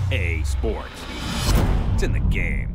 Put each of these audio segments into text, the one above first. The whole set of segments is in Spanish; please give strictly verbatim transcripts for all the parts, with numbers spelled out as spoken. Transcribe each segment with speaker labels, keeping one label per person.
Speaker 1: E A Sports. It's in the game.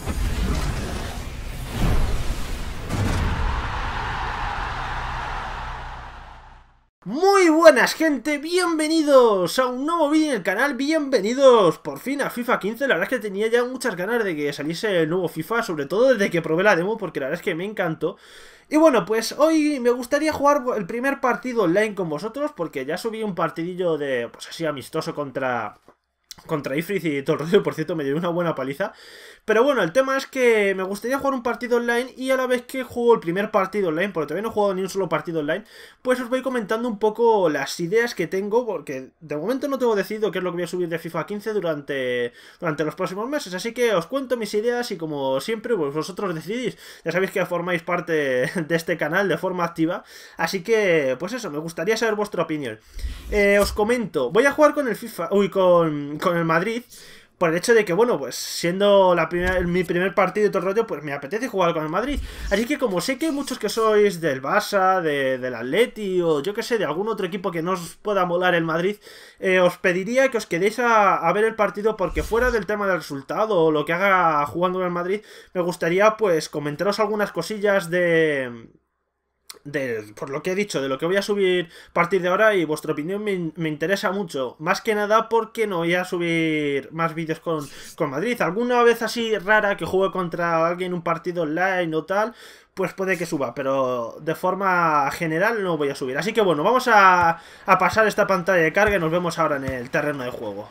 Speaker 2: Muy buenas gente, bienvenidos a un nuevo vídeo en el canal, bienvenidos por fin a FIFA quince. La verdad es que tenía ya muchas ganas de que saliese el nuevo FIFA, sobre todo desde que probé la demo, porque la verdad es que me encantó. Y bueno, pues hoy me gustaría jugar el primer partido online con vosotros, porque ya subí un partidillo de, pues así amistoso contra... Contra Ifrit y todo el rollo, por cierto me dio una buena paliza. Pero bueno, el tema es que me gustaría jugar un partido online y a la vez que juego el primer partido online, porque todavía no he jugado ni un solo partido online, pues os voy comentando un poco las ideas que tengo, porque de momento no tengo decidido qué es lo que voy a subir de FIFA quince durante, durante los próximos meses. Así que os cuento mis ideas y como siempre, pues vosotros decidís. Ya sabéis que formáis parte de este canal de forma activa. Así que, pues eso, me gustaría saber vuestra opinión. Eh, os comento, voy a jugar con el FIFA, uy, con, con el Madrid. Por el hecho de que, bueno, pues siendo la primera, mi primer partido y todo el rollo, pues me apetece jugar con el Madrid. Así que como sé que hay muchos que sois del Barça, de, del Atleti o yo que sé, de algún otro equipo que no os pueda molar el Madrid, eh, os pediría que os quedéis a, a ver el partido, porque fuera del tema del resultado o lo que haga jugando en el Madrid, me gustaría pues comentaros algunas cosillas de... De, por lo que he dicho, de lo que voy a subir a partir de ahora, y vuestra opinión me, me interesa mucho. Más que nada porque no voy a subir más vídeos con, con Madrid. Alguna vez así rara que juegue contra alguien un partido online o tal, pues puede que suba, pero de forma general no voy a subir. Así que bueno, vamos a, a pasar esta pantalla de carga y nos vemos ahora en el terreno de juego.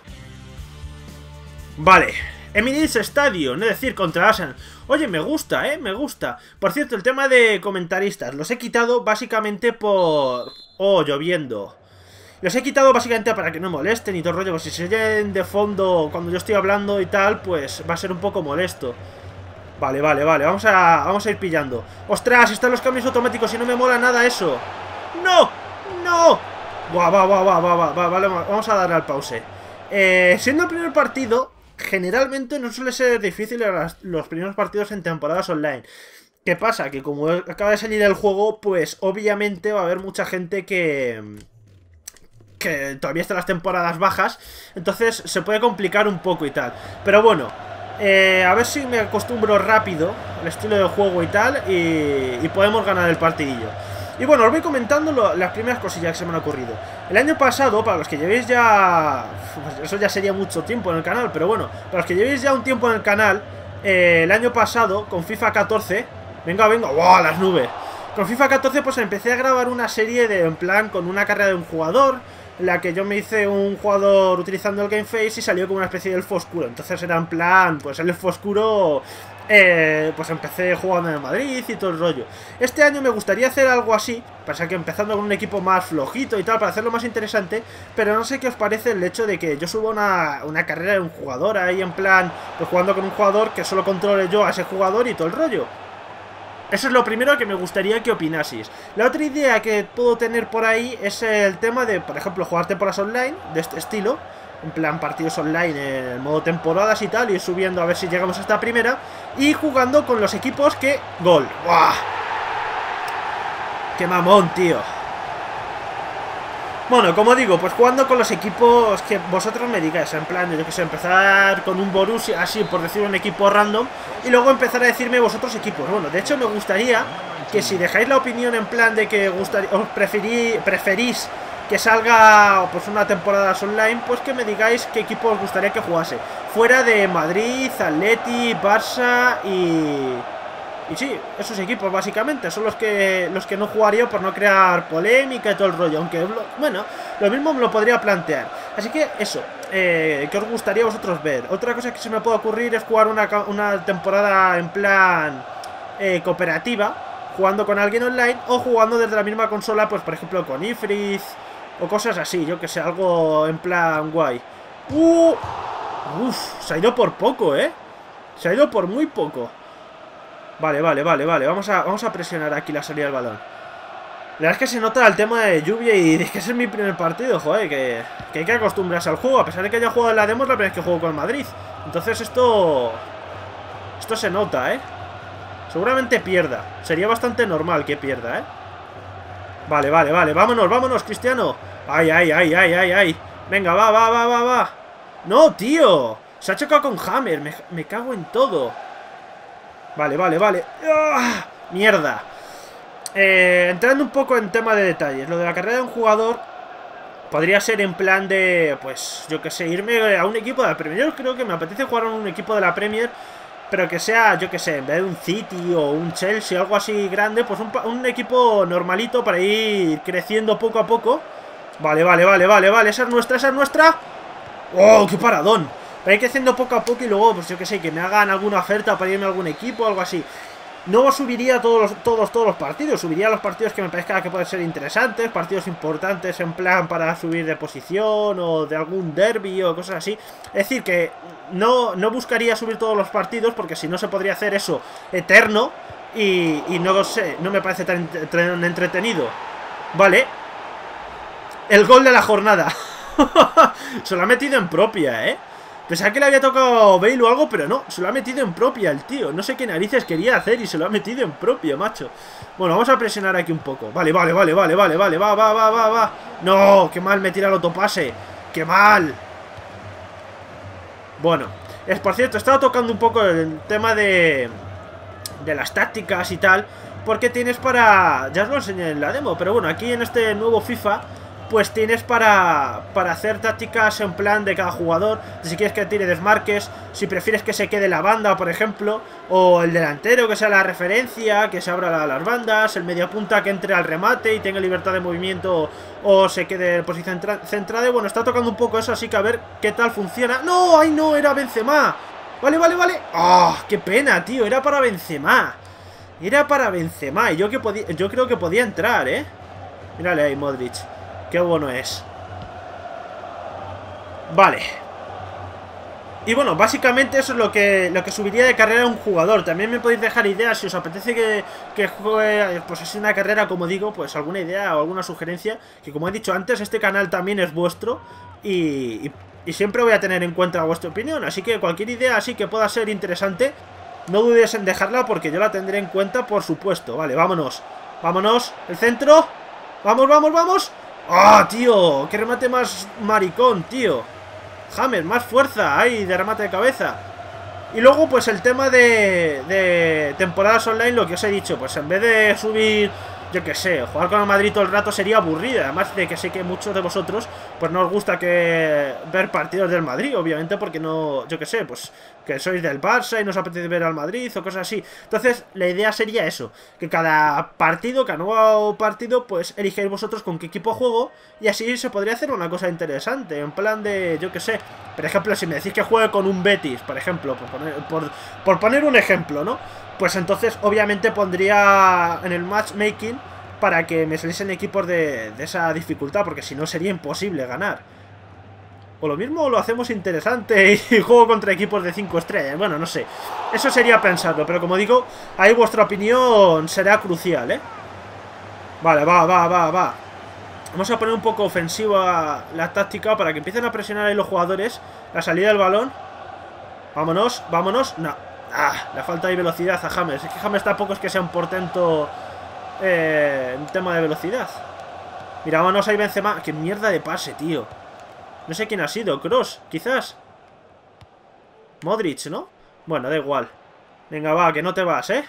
Speaker 2: Vale, Emirates Stadium, es decir, contra Arsenal. Oye, me gusta, eh, me gusta. Por cierto, el tema de comentaristas los he quitado básicamente por... Oh, lloviendo. Los he quitado básicamente para que no molesten y todo el rollo. Pues si se oyen de fondo cuando yo estoy hablando y tal, pues va a ser un poco molesto. Vale, vale, vale, vamos a, vamos a ir pillando. ¡Ostras! Están los cambios automáticos y no me mola nada eso. ¡No! ¡No! Buah, va, va, va, va, va, va, vale, vamos a darle al pause. Eh, siendo el primer partido... Generalmente no suele ser difícil los primeros partidos en temporadas online. ¿Qué pasa? Que como acaba de salir el juego, pues obviamente va a haber mucha gente que... que todavía está en las temporadas bajas. Entonces se puede complicar un poco y tal. Pero bueno, eh, a ver si me acostumbro rápido al estilo de juego y tal, y, y podemos ganar el partidillo. Y bueno, os voy comentando lo, las primeras cosillas que se me han ocurrido. El año pasado, para los que llevéis ya... Pues eso ya sería mucho tiempo en el canal, pero bueno, para los que llevéis ya un tiempo en el canal, eh, el año pasado, con FIFA catorce... Venga, venga, ¡wow! Las nubes. Con FIFA catorce pues empecé a grabar una serie de, en plan, con una carrera de un jugador, en la que yo me hice un jugador utilizando el Gameface y salió como una especie de elfo oscuro. Entonces era en plan, pues el elfo oscuro... Eh, pues empecé jugando en el Madrid y todo el rollo. Este año me gustaría hacer algo así, pasa que empezando con un equipo más flojito y tal, para hacerlo más interesante. Pero no sé qué os parece el hecho de que yo suba una, una carrera de un jugador ahí en plan, pues jugando con un jugador que solo controle yo a ese jugador y todo el rollo. Eso es lo primero que me gustaría que opinaseis. La otra idea que puedo tener por ahí es el tema de, por ejemplo, jugar temporadas online de este estilo, en plan partidos online en modo temporadas y tal, y subiendo a ver si llegamos a esta primera, y jugando con los equipos que... ¡Gol! ¡Buah! ¡Qué mamón, tío! Bueno, como digo, pues jugando con los equipos que vosotros me digáis, en plan, yo que sé, empezar con un Borussia, así por decir un equipo random, y luego empezar a decirme vosotros equipos. Bueno, de hecho me gustaría que si dejáis la opinión en plan de que gustaría, os preferí, preferís que salga pues una temporada online, pues que me digáis qué equipo os gustaría que jugase. Fuera de Madrid, Atleti, Barça y... Y sí, esos equipos básicamente son los que los que no jugaría por no crear polémica y todo el rollo. Aunque, bueno, lo mismo me lo podría plantear. Así que eso, eh, ¿qué os gustaría a vosotros ver? Otra cosa que se me puede ocurrir es jugar una, una temporada en plan eh, cooperativa, jugando con alguien online o jugando desde la misma consola, pues por ejemplo con Ifrit o cosas así, yo que sé, algo en plan guay. Uh, Uf, se ha ido por poco, ¿eh? Se ha ido por muy poco. Vale, vale, vale, vale. Vamos a, vamos a presionar aquí la salida del balón. La verdad es que se nota el tema de lluvia y de que ese es mi primer partido, joder, que, que hay que acostumbrarse al juego. A pesar de que haya jugado en la demo, es la primera vez que juego con el Madrid. Entonces esto... Esto se nota, ¿eh? Seguramente pierda. Sería bastante normal que pierda, ¿eh? Vale, vale, vale. Vámonos, vámonos, Cristiano. Ay, ay, ay, ay, ay, ay. Venga, va, va, va, va, va. No, tío. Se ha chocado con Hammer. Me, me cago en todo. Vale, vale, vale. ¡Ah! Mierda. Eh, entrando un poco en tema de detalles. Lo de la carrera de un jugador podría ser en plan de, pues, yo que sé, irme a un equipo de la Premier. Yo creo que me apetece jugar en un equipo de la Premier, pero que sea, yo que sé, en vez de un City o un Chelsea, algo así grande, pues un, un equipo normalito para ir creciendo poco a poco. Vale, vale, vale, vale, vale. Esa es nuestra, esa es nuestra. ¡Oh, qué paradón! Para ir creciendo poco a poco y luego, pues yo que sé, que me hagan alguna oferta para irme a algún equipo o algo así. No subiría todos los, todos, todos los partidos. Subiría los partidos que me parezca que pueden ser interesantes. Partidos importantes en plan para subir de posición o de algún derbi o cosas así. Es decir, que no, no buscaría subir todos los partidos porque si no se podría hacer eso eterno. Y, y no sé, no me parece tan, tan entretenido. Vale. El gol de la jornada. Se lo ha metido en propia, ¿eh? Pensaba que le había tocado Bale o algo, pero no, se lo ha metido en propia el tío. No sé qué narices quería hacer y se lo ha metido en propia, macho. Bueno, vamos a presionar aquí un poco. Vale, vale, vale, vale, vale, vale, va, va, va, va, va. No, qué mal me tira el autopase. Qué mal. Bueno, es por cierto, estaba tocando un poco el tema de de las tácticas y tal, porque tienes para... Ya os lo enseñé en la demo, pero bueno, aquí en este nuevo FIFA pues tienes para, para hacer tácticas en plan de cada jugador. Si quieres que tire desmarques, si prefieres que se quede la banda, por ejemplo, o el delantero que sea la referencia, que se abra la, las bandas, el mediapunta que entre al remate y tenga libertad de movimiento o se quede en posición centrada. Y bueno, está tocando un poco eso, así que a ver qué tal funciona. ¡No! ¡Ay, no! Era Benzema. Vale, vale, vale. ¡Ah! ¡Oh, qué pena, tío! Era para Benzema. Era para Benzema. Y yo, que podía, yo creo que podía entrar, ¿eh? Mírale ahí, Modric. Qué bueno es. Vale. Y bueno, básicamente eso es lo que, lo que subiría de carrera a un jugador. También me podéis dejar ideas si os apetece que, que juegue, pues así una carrera, como digo, pues alguna idea o alguna sugerencia. Que como he dicho antes, este canal también es vuestro. Y, y, y siempre voy a tener en cuenta vuestra opinión. Así que cualquier idea así que pueda ser interesante, no dudes en dejarla porque yo la tendré en cuenta, por supuesto. Vale, vámonos. Vámonos. El centro. Vamos, vamos, vamos. ¡Ah, oh, tío! ¡Qué remate más maricón, tío! Hammer, más fuerza. ¡Ay, de remate de cabeza! Y luego, pues el tema de, de temporadas online, lo que os he dicho. Pues en vez de subir, yo qué sé, jugar con el Madrid todo el rato sería aburrido. Además de que sé que muchos de vosotros pues no os gusta que ver partidos del Madrid, obviamente, porque no, yo qué sé, pues que sois del Barça y no os apetece ver al Madrid o cosas así. Entonces, la idea sería eso, que cada partido, cada nuevo partido, pues eligéis vosotros con qué equipo juego y así se podría hacer una cosa interesante, en plan de, yo qué sé, por ejemplo, si me decís que juegue con un Betis, por ejemplo, por poner, por, por poner un ejemplo, ¿no? Pues entonces, obviamente, pondría en el matchmaking para que me saliesen equipos de, de esa dificultad, porque si no sería imposible ganar. O lo mismo lo hacemos interesante y juego contra equipos de cinco estrellas. Bueno, no sé. Eso sería pensarlo, pero como digo, ahí vuestra opinión será crucial, ¿eh? Vale, va, va, va, va. Vamos a poner un poco ofensiva la táctica para que empiecen a presionar ahí los jugadores. La salida del balón. Vámonos, vámonos. No. Ah, le falta ahí velocidad a James. Es que James tampoco es que sea un portento eh, en tema de velocidad. Mira, vámonos ahí Benzema. Qué mierda de pase, tío. No sé quién ha sido, Kroos, quizás. Modric, ¿no? Bueno, da igual. Venga, va, que no te vas, ¿eh?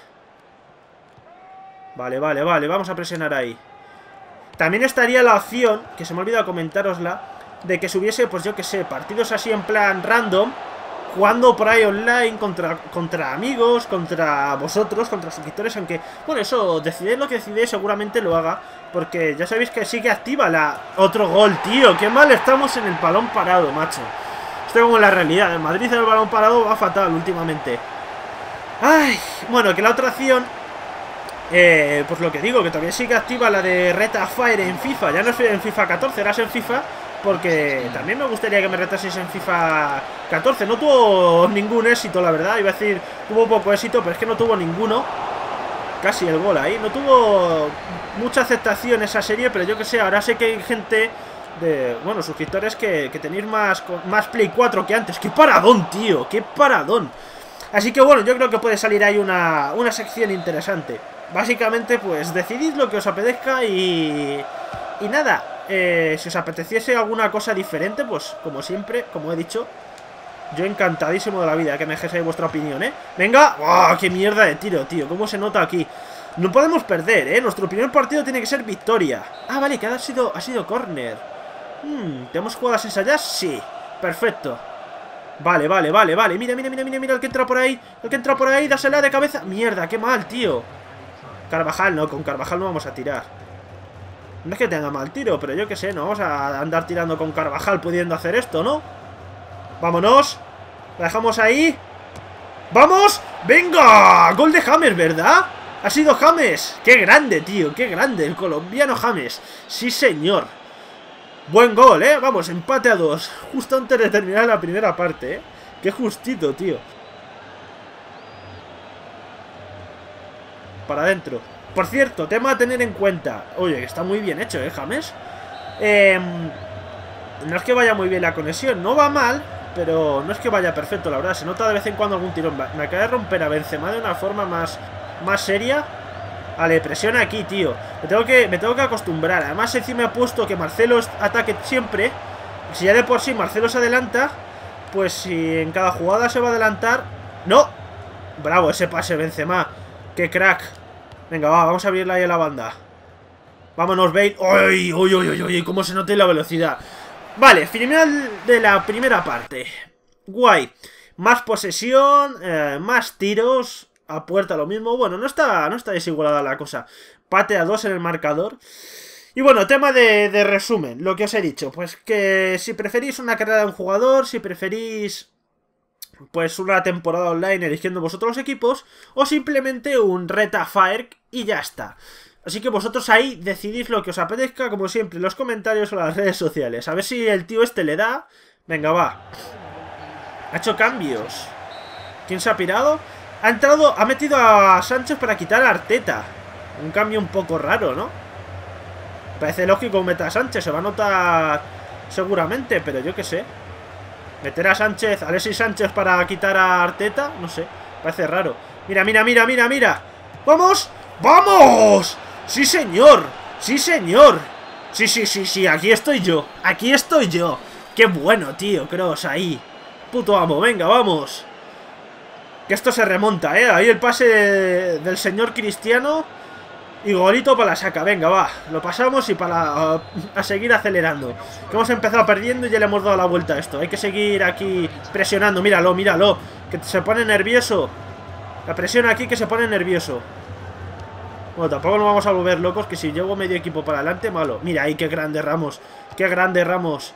Speaker 2: Vale, vale, vale, vamos a presionar ahí. También estaría la opción, que se me ha olvidado comentárosla, de que subiese, pues yo que sé, partidos así en plan random, jugando por ahí online contra, contra amigos, contra vosotros, contra suscriptores, aunque, bueno, eso, decidéis lo que decidéis, seguramente lo haga, porque ya sabéis que sí que activa la... Otro gol, tío, qué mal estamos en el balón parado, macho. Esto como en la realidad, en Madrid el balón parado va fatal últimamente. Ay, bueno, que la otra acción, eh, pues lo que digo, que todavía sigue activa la de Reta Fire en FIFA, ya no es en FIFA catorce, eras en FIFA... Porque también me gustaría que me retaseis en FIFA catorce. No tuvo ningún éxito, la verdad. Iba a decir, tuvo poco éxito, pero es que no tuvo ninguno. Casi el gol ahí. No tuvo mucha aceptación esa serie, pero yo que sé, ahora sé que hay gente de, bueno, suscriptores que, que tenéis más, más Play cuatro que antes. ¡Qué paradón, tío! ¡Qué paradón! Así que bueno, yo creo que puede salir ahí una, una sección interesante. Básicamente, pues decidid lo que os apetezca y... Y nada, eh, si os apeteciese alguna cosa diferente, pues como siempre, como he dicho, yo encantadísimo de la vida que me dejéis ahí vuestra opinión, ¿eh? Venga. ¡Oh, qué mierda de tiro, tío! ¿Cómo se nota aquí? No podemos perder, ¿eh? Nuestro primer partido tiene que ser victoria. Ah, vale, que ha sido, ha sido córner. Hmm, ¿tenemos jugadas ensayas? Sí, perfecto. Vale, vale, vale, vale. Mira, mira, mira, mira, mira el que entra por ahí. El que entra por ahí, dásela de cabeza. Mierda, qué mal, tío. Carvajal, no, con Carvajal no vamos a tirar. No es que tenga mal tiro, pero yo qué sé, no vamos a andar tirando con Carvajal pudiendo hacer esto, ¿no? Vámonos. La dejamos ahí. ¡Vamos! ¡Venga! Gol de James, ¿verdad? Ha sido James. ¡Qué grande, tío! ¡Qué grande! El colombiano James. Sí, señor. Buen gol, ¿eh? Vamos, empate a dos. Justo antes de terminar la primera parte, ¿eh? ¡Qué justito, tío! Para adentro. Por cierto, tema a tener en cuenta. Oye, que está muy bien hecho, ¿eh, James? Eh, no es que vaya muy bien la conexión. No va mal, pero no es que vaya perfecto, la verdad. Se nota de vez en cuando algún tirón. Me acaba de romper a Benzema de una forma más, más seria. Vale, presiona aquí, tío. Me tengo, que, me tengo que acostumbrar. Además, encima he puesto que Marcelo ataque siempre. Si ya de por sí Marcelo se adelanta, pues si en cada jugada se va a adelantar... ¡No! Bravo, ese pase, Benzema. ¡Qué crack! Venga, va, vamos a abrirla ahí a la banda. Vámonos, Bale. ¡Uy, uy, uy, uy, uy! ¿Cómo se nota la velocidad? Vale, final de la primera parte. Guay. Más posesión, eh, más tiros. A puerta lo mismo. Bueno, no está, no está desigualada la cosa. Pate a dos en el marcador. Y bueno, tema de, de resumen. Lo que os he dicho. Pues que si preferís una carrera de un jugador, si preferís... pues una temporada online eligiendo vosotros los equipos, o simplemente un Reta Fire y ya está. Así que vosotros ahí decidís lo que os apetezca, como siempre, en los comentarios o en las redes sociales. A ver si el tío este le da. Venga, va. Ha hecho cambios. ¿Quién se ha pirado? Ha entrado, ha metido a Sánchez para quitar a Arteta. Un cambio un poco raro, ¿no? Parece lógico meter a Sánchez, se va a notar seguramente, pero yo qué sé. Meter a Sánchez, a Alexis Sánchez para quitar a Arteta, no sé, parece raro. Mira, mira, mira, mira, mira. ¡Vamos! ¡Vamos! ¡Sí, señor! ¡Sí, señor! Sí, sí, sí, sí, aquí estoy yo. Aquí estoy yo. ¡Qué bueno, tío! Kroos ahí. Puto amo, venga, vamos. Que esto se remonta, ¿eh? Ahí el pase de, del señor Cristiano. Y golito para la saca, venga, va. Lo pasamos y para uh, a seguir acelerando. Que hemos empezado perdiendo y ya le hemos dado la vuelta a esto. Hay que seguir aquí presionando, míralo, míralo. Que se pone nervioso. La presión aquí que se pone nervioso. Bueno, tampoco nos vamos a volver locos, que si llevo medio equipo para adelante, malo. Mira ahí, qué grande Ramos. Qué grande Ramos.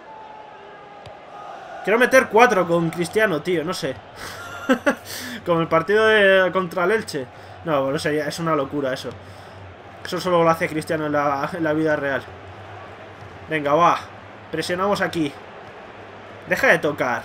Speaker 2: Quiero meter cuatro con Cristiano, tío, no sé. Como el partido de, contra el Elche. No, bueno, sería, es una locura eso. Eso solo lo hace Cristiano en la, en la vida real. Venga, va. Presionamos aquí. Deja de tocar.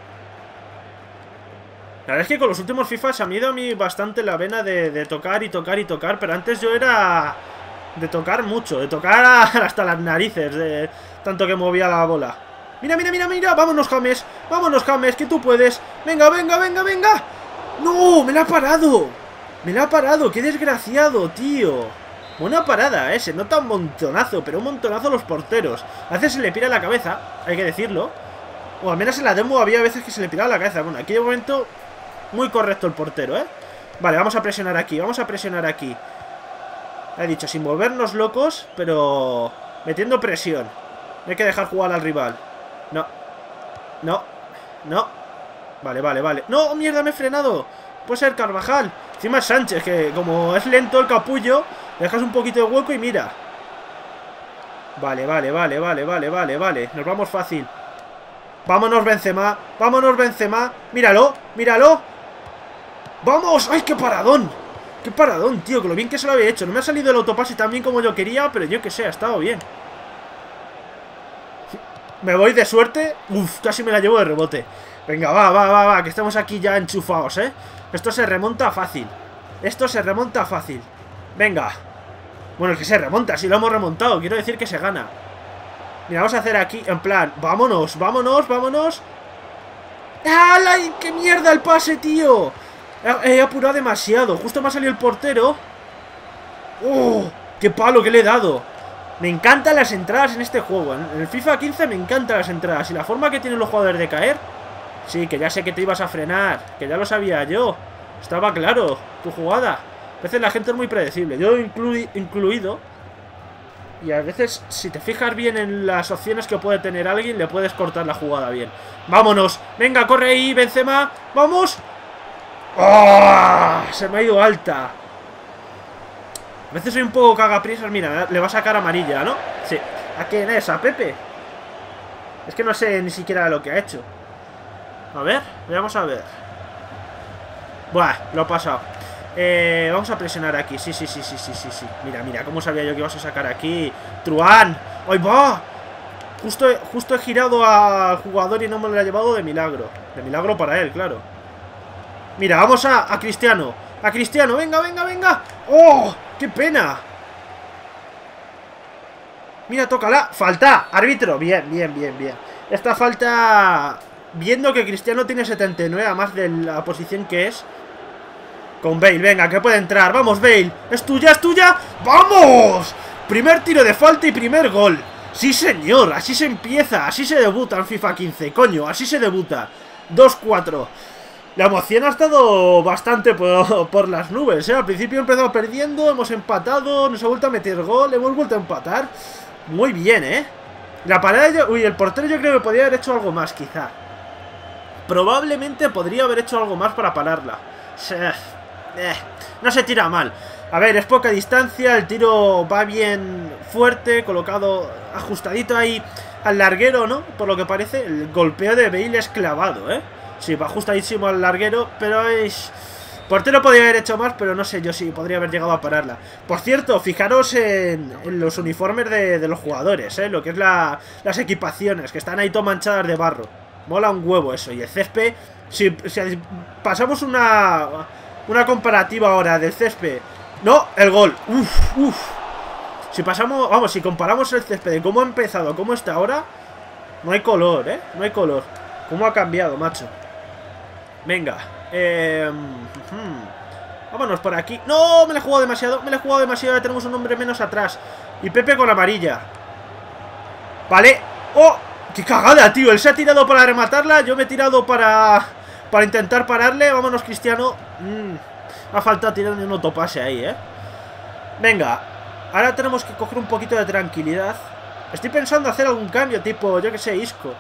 Speaker 2: La verdad es que con los últimos FIFA se me ha ido a mí bastante la vena de, de tocar y tocar y tocar. Pero antes yo era de tocar mucho. De tocar hasta las narices. De tanto que movía la bola. Mira, mira, mira, mira. Vámonos, James. Vámonos, James, que tú puedes. Venga, venga, venga, venga. ¡No! ¡Me la ha parado! ¡Me la ha parado! ¡Qué desgraciado, tío! Buena parada, ¿eh? Se nota un montonazo, pero un montonazo los porteros. A veces se le pira la cabeza, hay que decirlo. O al menos en la demo había veces que se le piraba la cabeza. Bueno, aquí de momento muy correcto el portero, ¿eh? Vale, vamos a presionar aquí, vamos a presionar aquí. He dicho, sin volvernos locos, pero metiendo presión. No hay que dejar jugar al rival. No. No. No. Vale, vale, vale. ¡No! ¡Mierda, me he frenado! Puede ser Carvajal. Encima es Sánchez, que como es lento el capullo, dejas un poquito de hueco y mira. Vale, vale, vale, vale, vale, vale, vale. Nos vamos fácil. Vámonos, Benzema. Vámonos, Benzema. Míralo, míralo. ¡Vamos! ¡Ay, qué paradón! ¡Qué paradón, tío! Que lo bien que se lo había hecho. No me ha salido el autopase tan bien como yo quería, pero yo que sé, ha estado bien. Me voy de suerte. Uf, casi me la llevo de rebote. Venga, va, va, va, va, que estamos aquí ya enchufados, ¿eh? Esto se remonta fácil. Esto se remonta fácil. Venga. Bueno, es que se remonta, si lo hemos remontado. Quiero decir que se gana. Mira, vamos a hacer aquí, en plan, vámonos, vámonos, vámonos. ¡Ay, qué mierda el pase, tío! He, he apurado demasiado. Justo me ha salido el portero. ¡Oh! ¡Qué palo que le he dado! Me encantan las entradas en este juego. En el FIFA quince me encantan las entradas. Y la forma que tienen los jugadores de caer. Sí, que ya sé que te ibas a frenar. Que ya lo sabía yo. Estaba claro tu jugada. A veces la gente es muy predecible. Yo inclu incluido. Y a veces, si te fijas bien en las opciones que puede tener alguien, le puedes cortar la jugada bien. ¡Vámonos! ¡Venga, corre ahí, Benzema! ¡Vamos! ¡Oh! Se me ha ido alta. A veces soy un poco cagapriesas. Mira, le va a sacar amarilla, ¿no? Sí. ¿A quién es? ¿A Pepe? Es que no sé ni siquiera lo que ha hecho. A ver, vamos a ver. Buah, lo ha pasado. Eh, vamos a presionar aquí. Sí, sí, sí, sí, sí, sí, sí. Mira, mira, cómo sabía yo que ibas a sacar aquí. Truán. ¡Ay, va! Justo, justo he girado al jugador y no me lo he llevado de milagro. De milagro para él, claro. Mira, vamos a, a Cristiano. A Cristiano, venga, venga, venga. ¡Oh! ¡Qué pena! Mira, tócala. Falta, árbitro. Bien, bien, bien, bien. Esta falta... Viendo que Cristiano tiene setenta y nueve, además de la posición que es. Con Bale, venga, que puede entrar. Vamos, Bale, es tuya, es tuya. ¡Vamos! Primer tiro de falta y primer gol. Sí, señor, así se empieza. Así se debuta en FIFA quince, coño, así se debuta. Dos cuatro. La emoción ha estado bastante por, por las nubes, ¿eh? Al principio empezamos perdiendo, hemos empatado, nos ha vuelto a meter gol, hemos vuelto a empatar. Muy bien, ¿eh? La parada, yo, uy, el portero yo creo que podría haber hecho algo más, quizá. Probablemente podría haber hecho algo más para pararla. Eh, no se tira mal. A ver, es poca distancia, el tiro va bien fuerte, colocado, ajustadito ahí al larguero, ¿no? Por lo que parece, el golpeo de Bale es clavado, ¿eh? Sí, va ajustadísimo al larguero, pero es... Portero podría haber hecho más, pero no sé yo si podría haber llegado a pararla. Por cierto, fijaros en, en los uniformes de, de los jugadores, ¿eh? Lo que es la, las equipaciones, que están ahí todo manchadas de barro. Mola un huevo eso. Y el césped, si, si pasamos una... Una comparativa ahora del césped. No, el gol. Uf, uf. Si pasamos, vamos, si comparamos el césped de cómo ha empezado, cómo está ahora, no hay color, ¿eh? No hay color. ¿Cómo ha cambiado, macho? Venga. Eh, hmm. Vámonos por aquí. No, me la he jugado demasiado. Me la he jugado demasiado. Ya tenemos un hombre menos atrás. Y Pepe con amarilla. Vale. ¡Oh! ¡Qué cagada, tío! Él se ha tirado para rematarla. Yo me he tirado para... Para intentar pararle. Vámonos, Cristiano. Mm, ha faltado tirarme un autopase ahí, ¿eh? Venga. Ahora tenemos que coger un poquito de tranquilidad. Estoy pensando hacer algún cambio, tipo, yo que sé, Isco.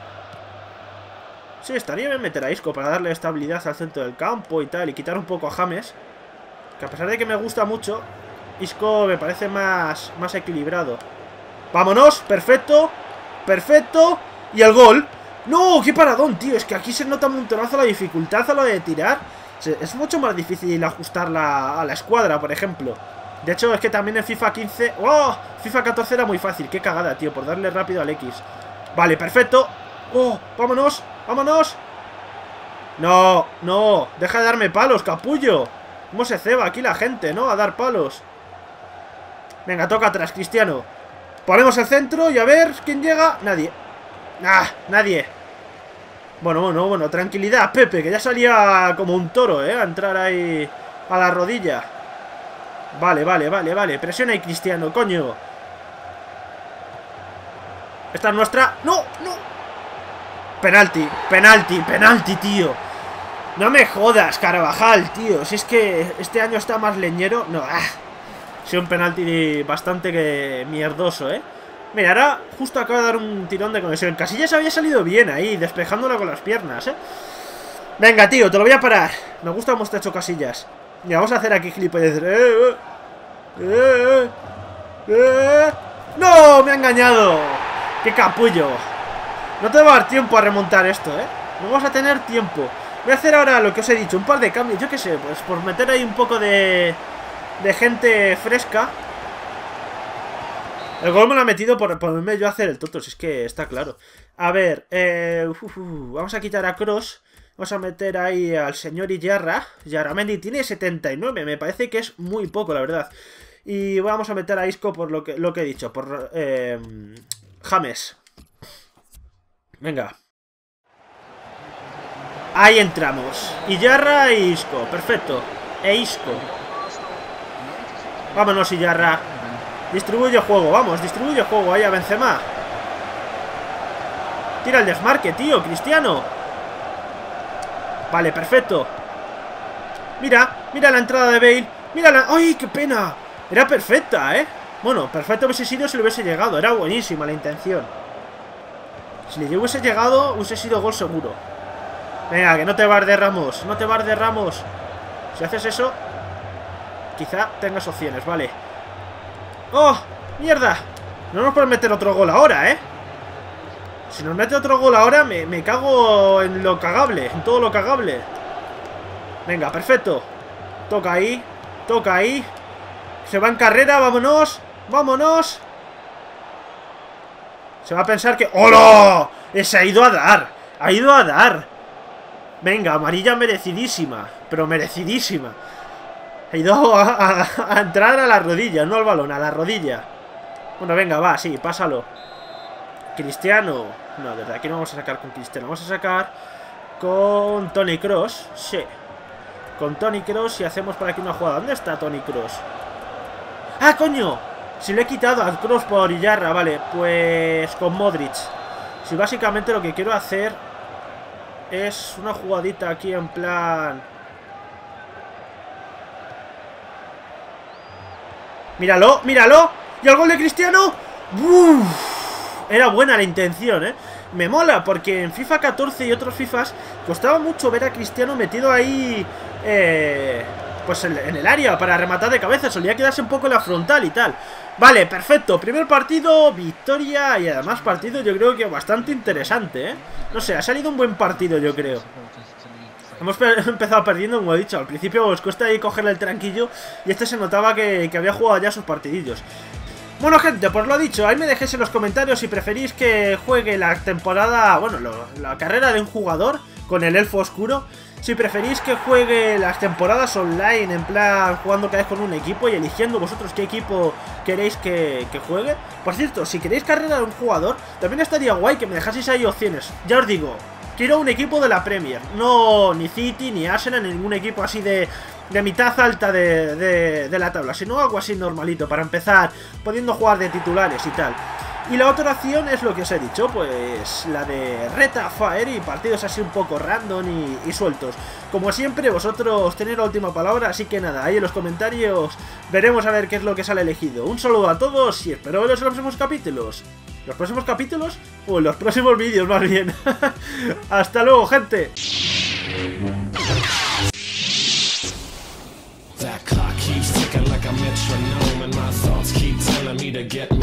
Speaker 2: Sí, estaría bien meter a Isco para darle estabilidad al centro del campo y tal. Y quitar un poco a James. Que a pesar de que me gusta mucho, Isco me parece más, más equilibrado. ¡Vámonos! ¡Perfecto! ¡Perfecto! ¡Y el gol! ¡No! ¡Qué paradón, tío! Es que aquí se nota un montonazo la dificultad a la de tirar. Es mucho más difícil ajustarla a la escuadra, por ejemplo. De hecho, es que también en FIFA quince... ¡Oh! FIFA catorce era muy fácil. ¡Qué cagada, tío! Por darle rápido al X. Vale, perfecto. ¡Oh! ¡Vámonos! ¡Vámonos! ¡No! ¡No! ¡Deja de darme palos, capullo! ¿Cómo se ceba aquí la gente, no? A dar palos. Venga, toca atrás, Cristiano. Ponemos el centro y a ver quién llega. Nadie. ¡Ah! Nadie. Bueno, bueno, bueno. Tranquilidad, Pepe, que ya salía como un toro, ¿eh? A entrar ahí a la rodilla. Vale, vale, vale, vale. Presiona ahí, Cristiano, coño. Esta es nuestra. ¡No! ¡No! Penalti, penalti, penalti, tío. No me jodas, Carvajal, tío. Si es que este año está más leñero. No, ah. Ha sido un penalti bastante que mierdoso, ¿eh? Mira, ahora justo acaba de dar un tirón de conexión. Casillas había salido bien ahí, despejándola con las piernas, ¿eh? Venga, tío, te lo voy a parar. Me gusta cómo está hecho Casillas. Y vamos a hacer aquí gilipollas. Eh, eh, eh, eh. ¡No! ¡Me ha engañado! ¡Qué capullo! No te va a dar tiempo a remontar esto, ¿eh? No vamos a tener tiempo. Voy a hacer ahora lo que os he dicho, un par de cambios. Yo qué sé, pues por meter ahí un poco de... De gente fresca. El gol me lo ha metido por ponerme yo a hacer el tonto, si es que está claro. A ver, eh, uh, uh, vamos a quitar a Kroos. Vamos a meter ahí al señor Iyarra. Yarramendi tiene setenta y nueve, me parece que es muy poco, la verdad. Y vamos a meter a Isco por lo que, lo que he dicho, por eh, James. Venga. Ahí entramos. Iyarra e Isco, perfecto. E Isco. Vámonos, Iyarra. Distribuye juego, vamos, distribuye juego. Ahí a Benzema. Tira el desmarque, tío, Cristiano. Vale, perfecto. Mira, mira la entrada de Bale. Mira la... ¡Ay, qué pena! Era perfecta, ¿eh? Bueno, perfecto hubiese sido si le hubiese llegado. Era buenísima la intención. Si le hubiese llegado, hubiese sido gol seguro. Venga, que no te barde Ramos. No te barde Ramos. Si haces eso, quizá tengas opciones, vale. ¡Oh! ¡Mierda! No nos pueden meter otro gol ahora, ¿eh? Si nos mete otro gol ahora, me, me cago en lo cagable. En todo lo cagable. Venga, perfecto. Toca ahí. Toca ahí. Se va en carrera, vámonos. Vámonos. Se va a pensar que... ¡Hola! Se ha ido a dar. Ha ido a dar. Venga, amarilla merecidísima. Pero merecidísima. Ha ido a, a, a entrar a la rodilla. No al balón, a la rodilla. Bueno, venga, va, sí, pásalo. Cristiano. No, desde aquí no vamos a sacar con Cristiano. Vamos a sacar con Toni Kroos. Sí. Con Toni Kroos y hacemos por aquí una jugada. ¿Dónde está Toni Kroos? ¡Ah, coño! Si le he quitado a Kroos por Iyarra, vale. Pues con Modric. Si básicamente lo que quiero hacer es una jugadita aquí en plan... Míralo, míralo. ¿Y el gol de Cristiano? ¡Uf! Era buena la intención, ¿eh? Me mola, porque en FIFA catorce y otros FIFAs costaba mucho ver a Cristiano metido ahí... Eh, pues en, en el área para rematar de cabeza. Solía quedarse un poco en la frontal y tal. Vale, perfecto. Primer partido, victoria. Y además partido yo creo que bastante interesante, ¿eh? No sé, ha salido un buen partido yo creo. Hemos empezado perdiendo, como he dicho. Al principio os cuesta ahí cogerle el tranquillo. Y este se notaba que, que había jugado ya sus partidillos. Bueno, gente, pues lo dicho, ahí me dejéis en los comentarios si preferís que juegue la temporada, bueno, lo, la carrera de un jugador con el elfo oscuro. Si preferís que juegue las temporadas online, en plan jugando cada vez con un equipo y eligiendo vosotros qué equipo queréis que, que juegue. Por cierto, si queréis carrera de un jugador, también estaría guay que me dejaseis ahí opciones. Ya os digo, quiero un equipo de la Premier, no ni City, ni Arsenal, ni ningún equipo así de... de mitad alta de, de, de la tabla, sino algo así normalito, para empezar, pudiendo jugar de titulares y tal. Y la otra opción es lo que os he dicho, pues la de Reta Fire y partidos así un poco random y, y sueltos. Como siempre, vosotros tenéis la última palabra, así que nada, ahí en los comentarios veremos a ver qué es lo que sale elegido. Un saludo a todos y espero veros en los próximos capítulos. ¿Los próximos capítulos? O en los próximos vídeos, más bien. Hasta luego, gente.
Speaker 3: That clock keeps ticking like a metronome, and my thoughts keep telling me to get